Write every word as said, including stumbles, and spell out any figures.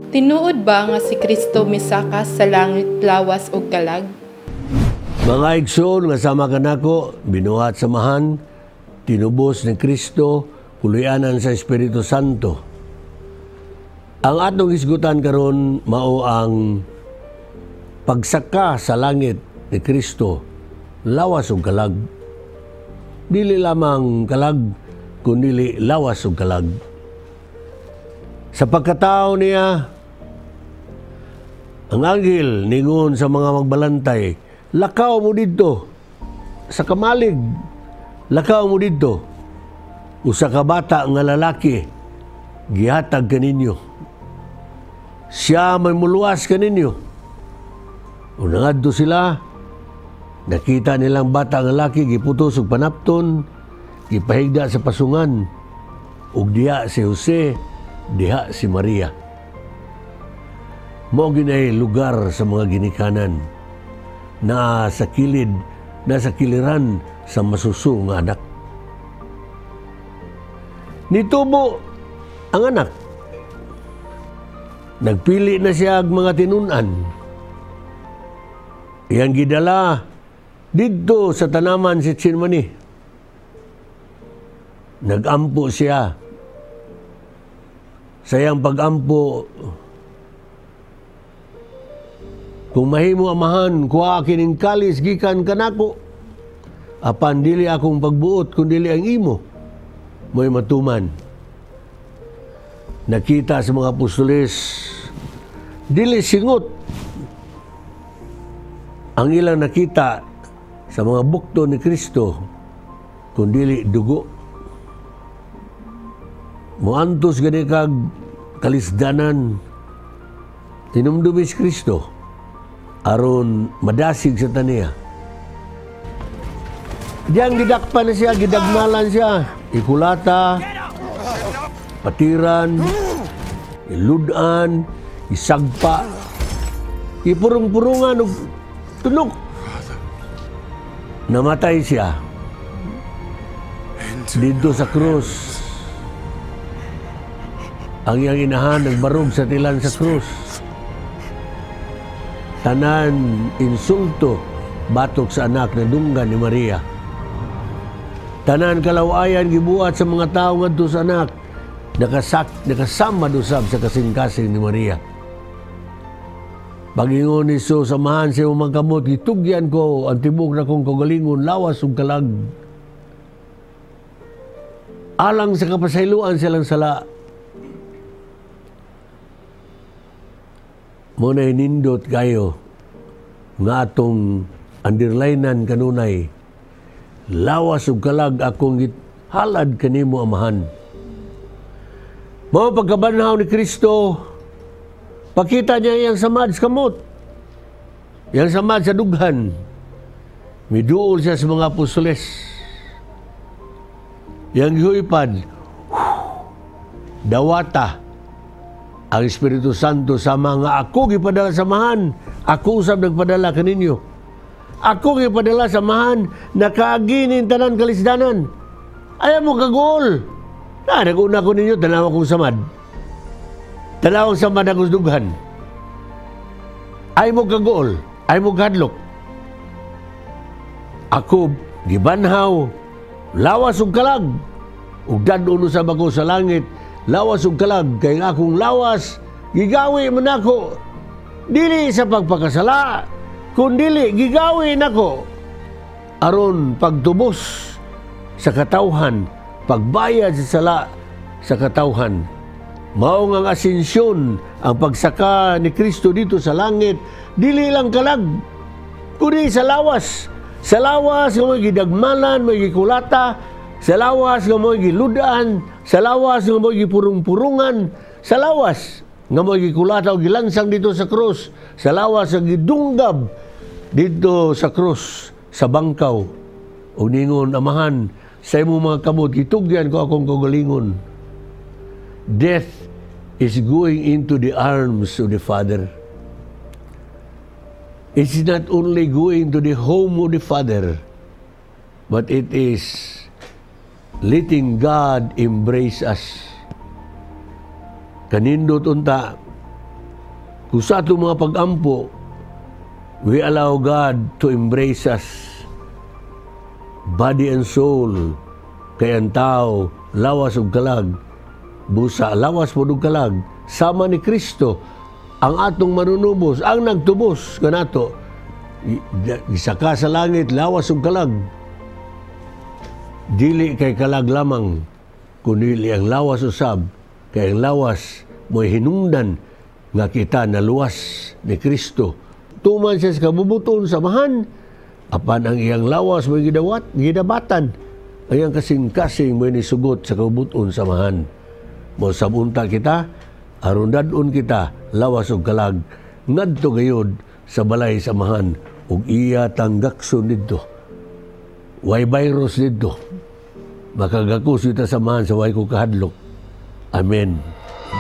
Tinuod ba nga si Kristo misakas sa langit, lawas ug kalag? Mga igsoon nga sama kanako, binuhat samahan, tinubos ni Kristo, puluyanan sa Espiritu Santo. Ang atong isgutan karon mao ang pagsaka sa langit ni Kristo, lawas ug kalag. Dili lamang kalag, kundi lawas ug kalag. Sa pagkatao niya, ang anghel ningon sa mga magbalantay, lakaw mo dito sa kamalig, lakaw mo dito usa ka bata nga lalaki gihatag kaninyo, siya man muluwas kaninyo. Unangadto sila, nakita nilang bata nga lalaki giputos og panapton, gipahigda sa pasungan, ug diha si Jose, diha si Maria. Mao ginay lugar sa mga ginikanan na sa kilid, na sa kiliran sa masuso nga anak. Nitubo ang anak. Nagpili na siya ang mga tinunan. Iyang gidala didto sa tanaman si Getsemani. Nagampo siya. Sa iyang pagampo, kung mahimo amahan, kuha kining kalis gikan kanako, apan dili akong pagbuot kun dili ang imo mo'y matuman. Nakita sa mga apostoles, dili singot ang ilang nakita sa mga bukto ni Kristo, kun dili dugo. Muantos gani kag kalisdanan, tinumdumi si Kristo aron madasig sa taniya. Diyan gidakpan na siya, gidagmalan siya, ikulata, patiran, iludan, isagpa, ipurong-purungan og tunok. Namatay siya dito sa krus. Ang iyang inahan nagbarog sa tilan sa krus. Tanan insulto batok sa anak na dunggan ni Maria. Tanan kalawayan gibuhat sa mga tao ngadto sa anak, nakasak nakasama usab sa kasing-kasing ni Maria. Pagingon ni Jesus, samahan siya magkamot, gitugyan ko ang tibok na kong kagalingon, lawas ug kalag. Alang sa kapasayloan silang sala. Muna nindot kayo nga atong underlinean kanunay, lawas ug kalag akong halad kanimo amahan. Mao pagkabanhaw ni Kristo, pakita niya iyang samad sa kamot, iyang samad sa dughan. Miduol siya sa mga apostoles, iyang gihuypad, dawata ang Espiritu Santo sa mga ako gipadala samahan, ako usab nagpadala kaninyo. Ako gipadala samahan, nakaaginin tanan kalisdanan. Ayaw mo kagol. Na, nag-una ko ninyo, tanaw akong samad. Tanaw akong samad akong dughan. Ayaw mo kagol, ayaw mo kadlok. Ako, gibanhaw, lawas ug kalag. Ug dadon usab ako sa langit, lawas ug kalag, kay akong lawas, gigawi man ako. Dili sa pagpakasala, kundili gigawi nako aron pagtubos sa katawhan, pagbayad sa sala sa katawhan. Mao nga asensyon ang pagsaka ni Kristo dito sa langit, dili lang kalag, kundi sa lawas. Sa lawas nga may gidagmalan, may gikulata, sa lawas nga may giludan, sa lawas nga may gipurong-purungan, sa lawas nga may gikulata o gilansang dito sa krus, sa lawas nga gidunggab dito sa krus, sa bangkaw. O ningon, amahan, sa imo mga kamot, gitugyan ko akong kagalingon. Death is going into the arms of the Father. It's not only going to the home of the Father, but it is letting God embrace us. Kanindot unta Kung sa ato mga pag-ampo, we allow God to embrace us, body and soul, kay ang tao, lawas ug kalag, busa, lawas po ug kalag, sama ni Kristo, ang atong manunubos, ang nagtubos kanato, isaka sa langit, lawas ug kalag. Dili kay kalag lamang, kundi ang lawas usab, kay ang lawas mo'y hinungdan nga kita naluwas ni Kristo. Tuman siya sa kabubuton samahan, apan ang iyang lawas mo'y gidawat, gidabatan. Ang iyang kasing-kasing mo'y nisugot sa kabubuton samahan. Mo sabunta kita, aron dadon kita, lawas ug kalag, ngadto gayud sa balay samahan, ug iya tanggakson didto. Way virus didto. Makagakos kita samahan sa way ko kahadlok. Amen.